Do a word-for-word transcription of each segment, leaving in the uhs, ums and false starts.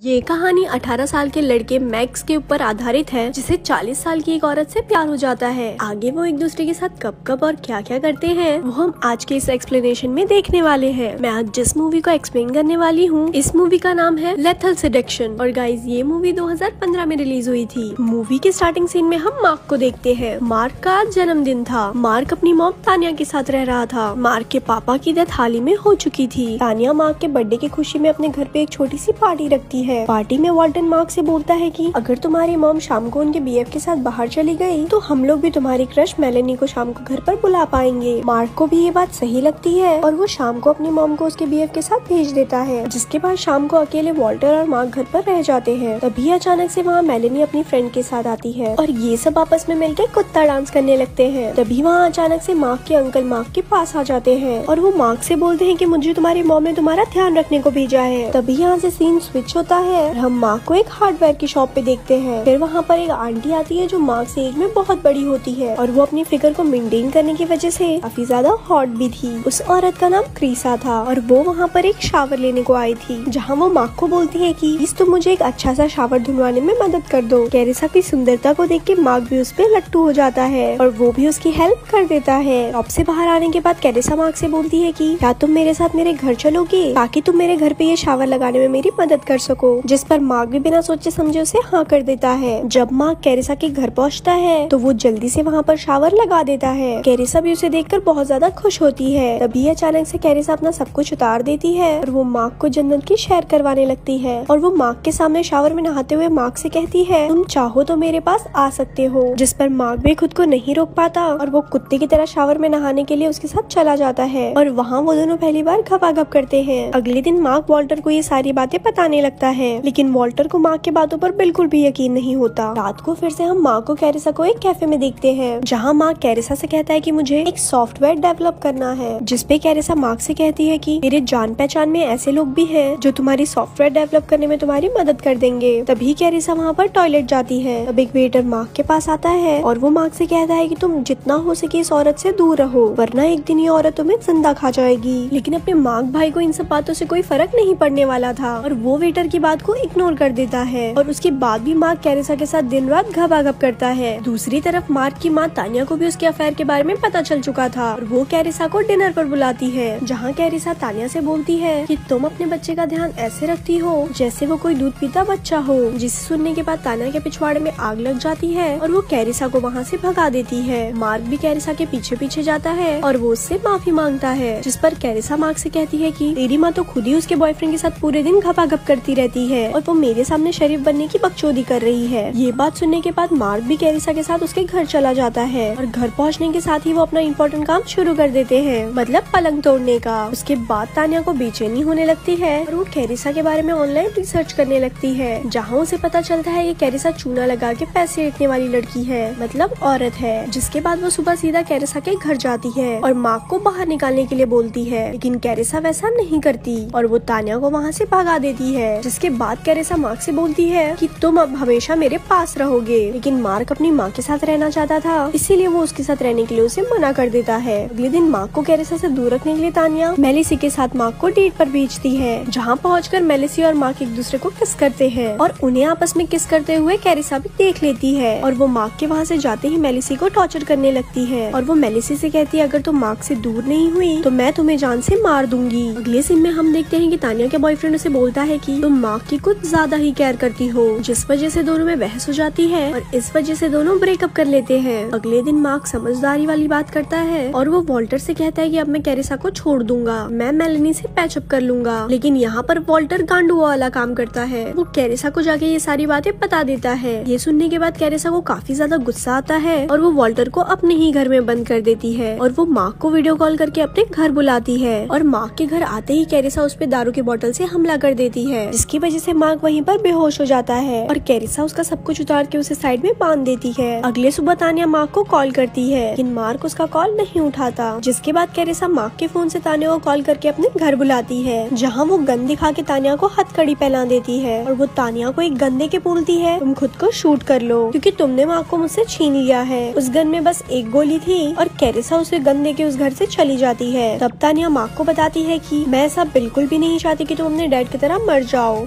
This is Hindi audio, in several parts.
ये कहानी अठारह साल के लड़के मैक्स के ऊपर आधारित है, जिसे चालीस साल की एक औरत से प्यार हो जाता है। आगे वो एक दूसरे के साथ कब कब और क्या क्या करते हैं वो हम आज के इस एक्सप्लेनेशन में देखने वाले हैं। मैं आज जिस मूवी को एक्सप्लेन करने वाली हूँ, इस मूवी का नाम है लेथल सेडक्शन। और गाइज, ये मूवी दो हज़ार पंद्रह में रिलीज हुई थी। मूवी के स्टार्टिंग सीन में हम मार्क को देखते हैं। मार्क का आज जन्मदिन था। मार्क अपनी मॉम तानिया के साथ रह रहा था। मार्क के पापा की डेथ हाल ही में हो चुकी थी। तानिया मार्क के बर्थडे की खुशी में अपने घर पे एक छोटी सी पार्टी रखती है। पार्टी में वाल्टन मार्क से बोलता है कि अगर तुम्हारी मॉम शाम को उनके बीएफ के साथ बाहर चली गई तो हम लोग भी तुम्हारी क्रश मेलेनी को शाम को घर पर बुला पाएंगे। मार्क को भी ये बात सही लगती है और वो शाम को अपनी मॉम को उसके बीएफ के साथ भेज देता है, जिसके बाद शाम को अकेले वाल्टर और मार्क घर पर रह जाते हैं। तभी अचानक से वहाँ मेलेनी अपनी फ्रेंड के साथ आती है और ये सब आपस में मिलकर कुत्ता डांस करने लगते हैं। तभी वहाँ अचानक से मार्क के अंकल मार्क के पास आ जाते हैं और वो मार्क से बोलते हैं कि मुझे तुम्हारी मॉम ने तुम्हारा ध्यान रखने को भेजा है। तभी यहाँ से सीन स्विच होता है। हम मार्क को एक हार्डवेयर की शॉप पे देखते हैं। फिर वहाँ पर एक आंटी आती है जो मार्क से एज में बहुत बड़ी होती है और वो अपनी फिगर को मेंटेन करने की वजह से काफी ज्यादा हॉट भी थी। उस औरत का नाम क्रीसा था और वो वहाँ पर एक शावर लेने को आई थी, जहाँ वो मार्क को बोलती है कि प्लीज तुम मुझे एक अच्छा सा शावर धुलवाने में मदद कर दो। कैरिसा की सुंदरता को देख के मार्क भी उस पे लट्टू हो जाता है और वो भी उसकी हेल्प कर देता है। शॉप से बाहर आने के बाद कैरिसा मार्क से बोलती है कि क्या तुम मेरे साथ मेरे घर चलोगे ताकि तुम मेरे घर पे ये शावर लगाने में मेरी मदद कर सको। जिस पर मार्क भी बिना सोचे समझे उसे हाँ कर देता है। जब मार्क कैरिसा के घर पहुंचता है तो वो जल्दी से वहाँ पर शावर लगा देता है। कैरिसा भी उसे देखकर बहुत ज्यादा खुश होती है। तभी अचानक से कैरिसा अपना सब कुछ उतार देती है और वो मार्क को जन्नत की सैर करवाने लगती है और वो मार्क के सामने शावर में नहाते हुए मार्क से कहती है तुम चाहो तो मेरे पास आ सकते हो। जिस पर मार्क भी खुद को नहीं रोक पाता और वो कुत्ते की तरह शावर में नहाने के लिए उसके साथ चला जाता है और वहाँ वो दोनों पहली बार घपाघप करते हैं। अगले दिन मार्क वॉल्टर को ये सारी बातें बताने लगता है, लेकिन वॉल्टर को मार्क के बातों पर बिल्कुल भी यकीन नहीं होता। रात को फिर से हम मार्क को कैरिसा को एक कैफे में देखते हैं, जहाँ मार्क कैरिसा से कहता है कि मुझे एक सॉफ्टवेयर डेवलप करना है, जिसपे कैरिसा मार्क से कहती है कि मेरे जान पहचान में ऐसे लोग भी हैं जो तुम्हारी सॉफ्टवेयर डेवलप करने में तुम्हारी मदद कर देंगे। तभी कैरिसा वहाँ पर टॉयलेट जाती है। तब एक वेटर मार्क के पास आता है और वो मार्क से कहता है कि तुम जितना हो सके इस औरत से दूर रहो, वरना एक दिन ये औरत तुम्हें जिंदा खा जाएगी। लेकिन अपने मार्क भाई को इन सब बातों से कोई फर्क नहीं पड़ने वाला था और वो वेटर की बात को इग्नोर कर देता है और उसके बाद भी मार्क कैरिसा के साथ दिन रात घपाघप करता है। दूसरी तरफ मार्क की माँ तानिया को भी उसके अफेयर के बारे में पता चल चुका था और वो कैरिसा को डिनर पर बुलाती है, जहाँ कैरिसा तानिया से बोलती है कि तुम अपने बच्चे का ध्यान ऐसे रखती हो जैसे वो कोई दूध पीता बच्चा हो। जिसे सुनने के बाद तानिया के पिछवाड़े में आग लग जाती है और वो कैरिसा को वहाँ से भगा देती है। मार्क भी कैरिसा के पीछे पीछे जाता है और वो उससे माफी मांगता है, जिस पर कैरिसा मार्क से कहती है कि तेरी माँ तो खुद ही उसके बॉयफ्रेंड के साथ पूरे दिन घपाघप करती रहती है और वो मेरे सामने शरीफ बनने की बकचोदी कर रही है। ये बात सुनने के बाद मार्क भी कैरिसा के साथ उसके घर चला जाता है और घर पहुंचने के साथ ही वो अपना इम्पोर्टेंट काम शुरू कर देते हैं, मतलब पलंग तोड़ने का। उसके बाद तानिया को बेचैनी होने लगती है और वो कैरिसा के बारे में ऑनलाइन रिसर्च करने लगती है, जहाँ उसे पता चलता है कि कैरिसा चूना लगा के पैसे ऐंठने वाली लड़की है, मतलब औरत है। जिसके बाद वो सुबह सीधा कैरिसा के घर जाती है और मार्क को बाहर निकालने के लिए बोलती है, लेकिन कैरिसा वैसा नहीं करती और वो तानिया को वहाँ से भगा देती है। जिसके बाद कैरिसा मार्क से बोलती है कि तुम अब हमेशा मेरे पास रहोगे, लेकिन मार्क अपनी माँ के साथ रहना चाहता था, इसीलिए वो उसके साथ रहने के लिए उसे मना कर देता है। अगले दिन मार्क को कैरिसा से दूर रखने के लिए तानिया मेलिसी के साथ मार्क को डेट पर भेजती है, जहाँ पहुंचकर मेलिसी और मार्क एक दूसरे को किस करते हैं और उन्हें आपस में किस करते हुए कैरिसा भी देख लेती है और वो मार्क के वहाँ से जाते ही मेलिसी को टॉर्चर करने लगती है और वो मेलिसी से कहती है अगर तुम मार्क से दूर नहीं हुई तो मैं तुम्हें जान से मार दूंगी। अगले सीन में हम देखते हैं कि तानिया के बॉयफ्रेंड उसे बोलता है कि तुम मार्क की कुछ ज्यादा ही केयर करती हो, जिस वजह से दोनों में बहस हो जाती है और इस वजह से दोनों ब्रेकअप कर लेते हैं। अगले दिन मार्क समझदारी वाली बात करता है और वो वॉल्टर से कहता है कि अब मैं कैरिसा को छोड़ दूंगा, मैं मेलेनी से पैचअप कर लूंगा। लेकिन यहाँ पर वॉल्टर गांडू वाला काम करता है, वो कैरिसा को जाके ये सारी बातें बता देता है। ये सुनने के बाद कैरिसा को काफी ज्यादा गुस्सा आता है और वो वॉल्टर को अपने ही घर में बंद कर देती है और वो मार्क को वीडियो कॉल करके अपने घर बुलाती है और मार्क के घर आते ही कैरिसा उस पे दारू की बोतल से हमला कर देती है, जिसकी वजह से मार्क वहीं पर बेहोश हो जाता है और कैरिसा उसका सब कुछ उतार के उसे साइड में बांध देती है। अगले सुबह तानिया मार्क को कॉल करती है, लेकिन मार्क उसका कॉल नहीं उठाता। जिसके बाद कैरिसा मार्क के फोन से तानिया को कॉल करके अपने घर बुलाती है, जहाँ वो गन दिखा के तानिया को हथकड़ी पहना देती है और वो तानिया को एक गन दे के बोलती है तुम खुद को शूट कर लो क्योंकि तुमने मार्क को मुझसे छीन लिया है। उस गन में बस एक गोली थी और कैरिसा उसे गन दे के उस घर से चली जाती है। तब तानिया मार्क को बताती है कि मैं ऐसा बिल्कुल भी नहीं चाहती कि तुम अपने डैड की तरह मर जाओ,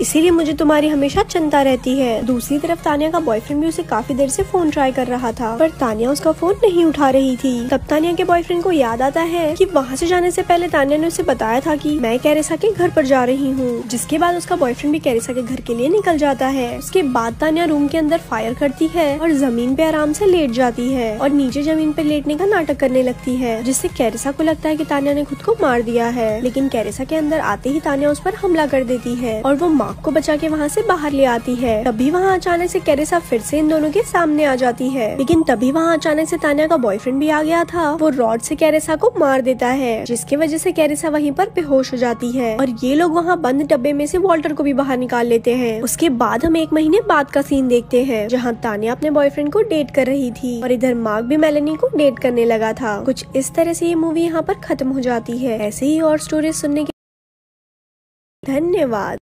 इसीलिए मुझे तुम्हारी हमेशा चिंता रहती है। दूसरी तरफ तानिया का बॉयफ्रेंड भी उसे काफी देर से फोन ट्राई कर रहा था, पर तानिया उसका फोन नहीं उठा रही थी। तब तानिया के बॉयफ्रेंड को याद आता है कि वहाँ से जाने से पहले तानिया ने उसे बताया था कि मैं कैरिसा के घर पर जा रही हूँ, जिसके बाद उसका बॉयफ्रेंड भी कैरिसा के घर के लिए निकल जाता है। उसके बाद तानिया रूम के अंदर फायर करती है और जमीन पे आराम से लेट जाती है और नीचे जमीन पे लेटने का नाटक करने लगती है, जिससे कैरिसा को लगता है कि तानिया ने खुद को मार दिया है। लेकिन कैरिसा के अंदर आते ही तानिया उस पर हमला कर देती है और वो मार्क को बचा के वहाँ से बाहर ले आती है। तभी वहाँ अचानक से कैरिसा फिर से इन दोनों के सामने आ जाती है, लेकिन तभी वहाँ अचानक से तानिया का बॉयफ्रेंड भी आ गया था। वो रॉड से कैरिसा को मार देता है, जिसकी वजह से कैरिसा वहीं पर बेहोश हो जाती है और ये लोग वहाँ बंद डब्बे में से वॉल्टर को भी बाहर निकाल लेते हैं। उसके बाद हम एक महीने बाद का सीन देखते हैं, जहाँ तानिया अपने बॉयफ्रेंड को डेट कर रही थी और इधर मार्क भी मेलेनी को डेट करने लगा था। कुछ इस तरह से ये मूवी यहाँ पर खत्म हो जाती है। ऐसे ही और स्टोरी सुनने के धन्यवाद।